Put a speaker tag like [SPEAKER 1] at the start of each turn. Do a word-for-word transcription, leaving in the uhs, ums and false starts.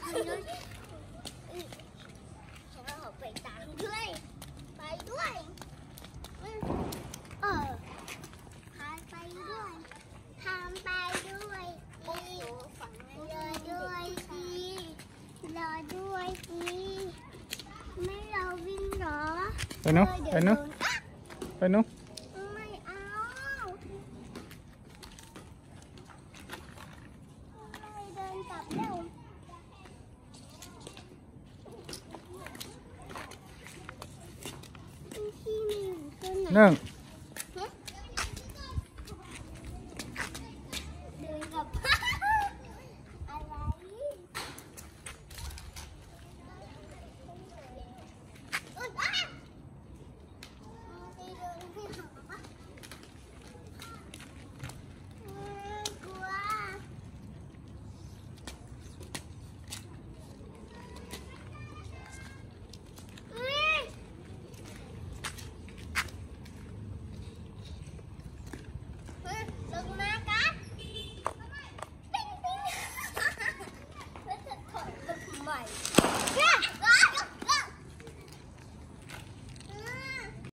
[SPEAKER 1] ฉันเอาไปตามด้วยไปด้วยเออพาไปด้วยทำไปด้วยดีรอด้วยดีรอด้วยดีไม่เราวิ่งหรอ
[SPEAKER 2] ไปนุ๊กไปนุ๊กไปนุ๊ก
[SPEAKER 1] ไม่เอาไม่เดินกลับเร็วที่มีอยู่ตัวไหน
[SPEAKER 2] หนึ่ง